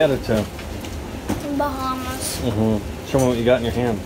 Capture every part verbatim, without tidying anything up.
Headed to Bahamas. Mm-hmm. Show me what you got in your hand.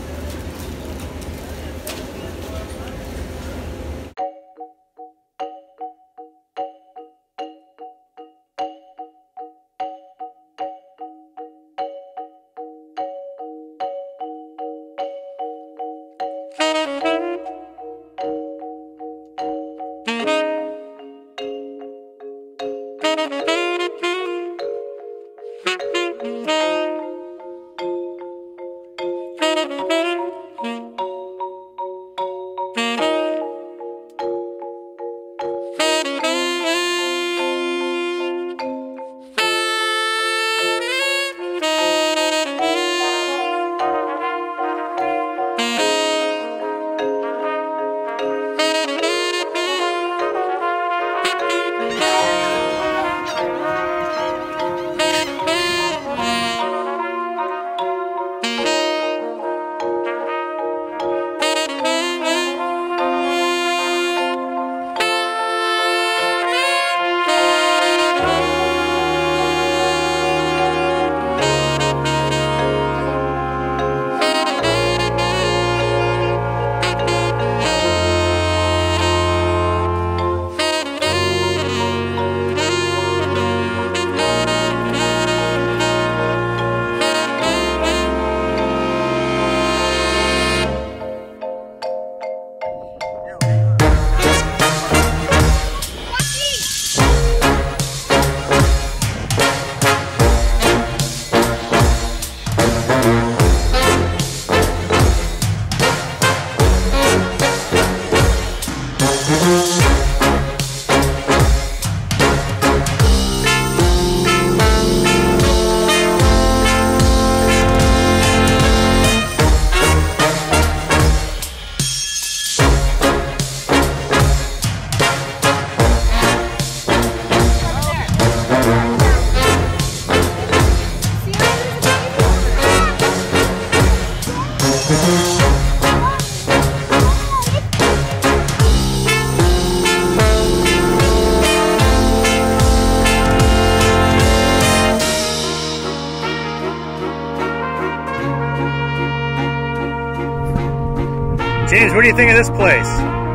James, what do you think of this place?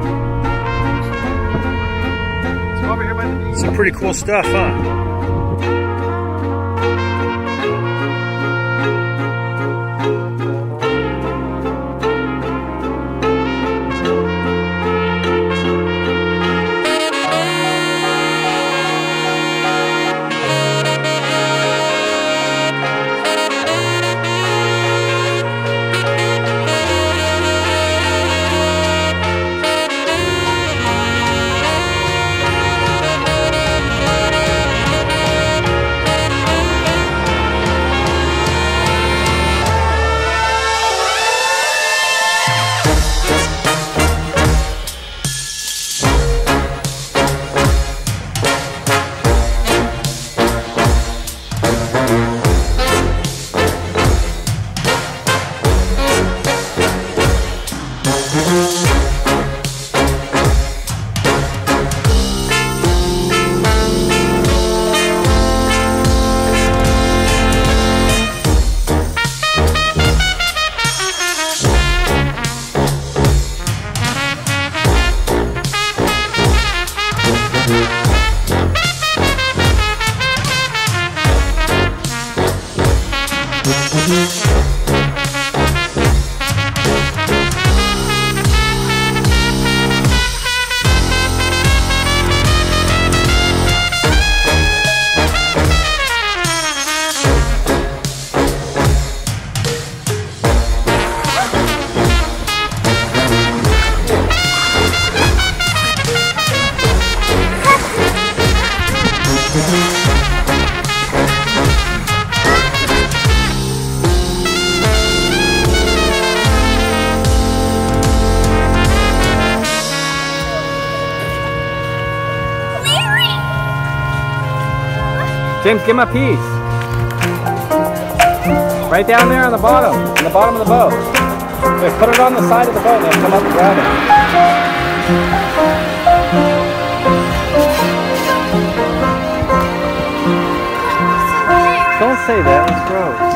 It's over here by the beach. Some pretty cool stuff, huh? James, give him a piece. Right down there on the bottom, on the bottom of the boat. Here, put it on the side of the boat and then come up and grab it. Don't don't say that. That's gross.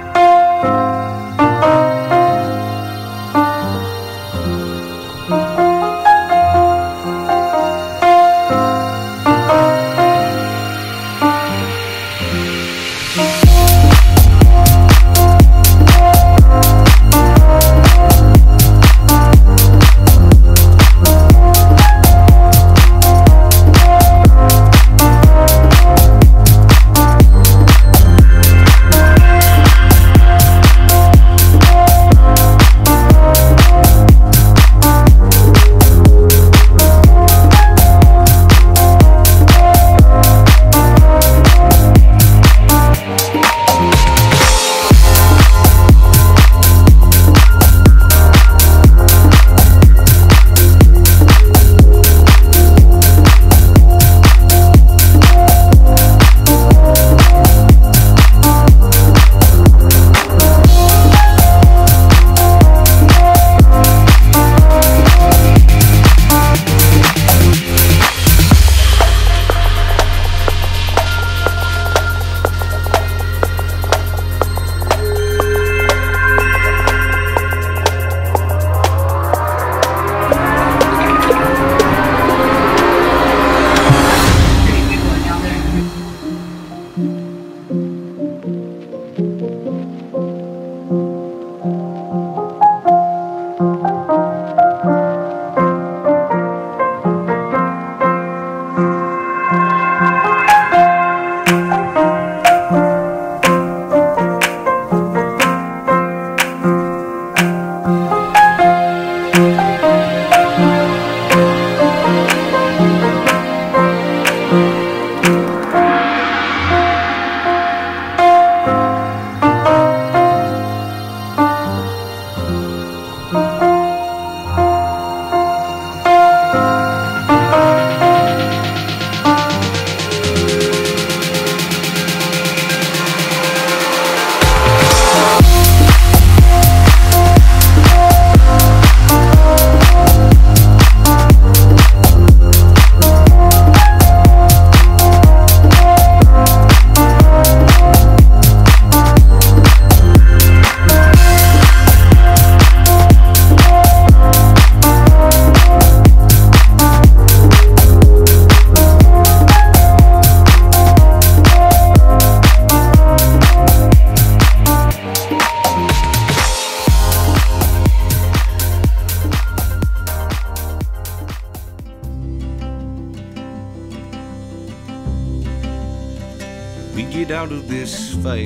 we get out of this fight,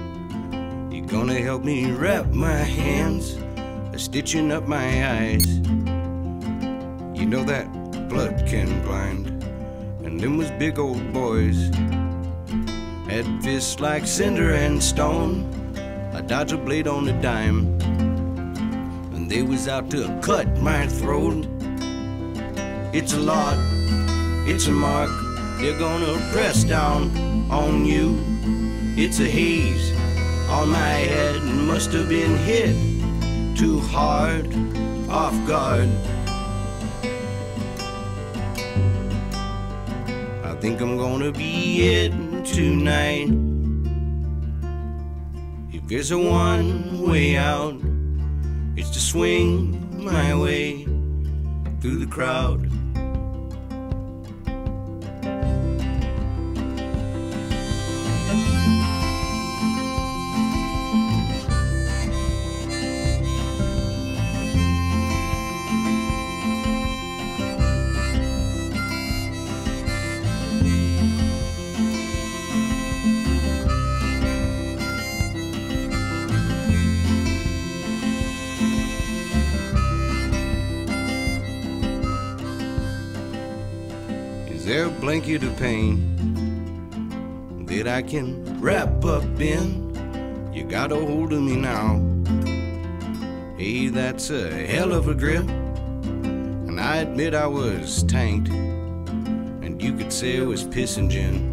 you gonna help me wrap my hands, stitching up my eyes. You know that blood can blind, and them was big old boys, had fists like cinder and stone. I dodged a blade on a dime, and they was out to cut my throat. It's a lot, it's a mark, they're gonna press down on you. It's a haze on my head, must have been hit too hard, off guard. I think I'm gonna be it tonight. If there's a one way out, it's to swing my way through the crowd. Is there a blanket of pain that I can wrap up in? You got a hold of me now. Hey, that's a hell of a grip, and I admit I was tanked, and you could say it was piss and gin.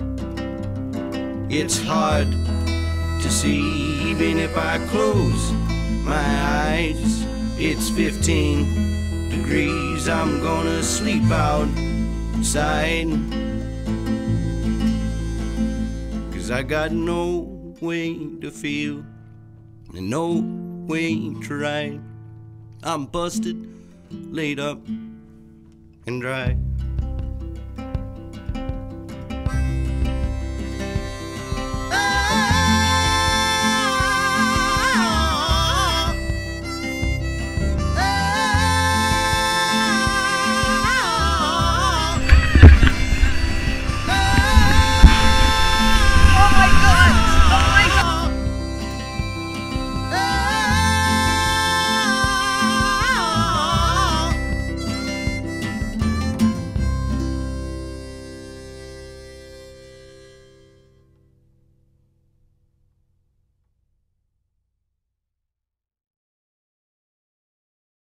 It's hard to see even if I close my eyes. It's fifteen degrees, I'm gonna sleep outside, 'cause 'cause I got no way to feel and no way to ride. I'm busted, laid up and dry.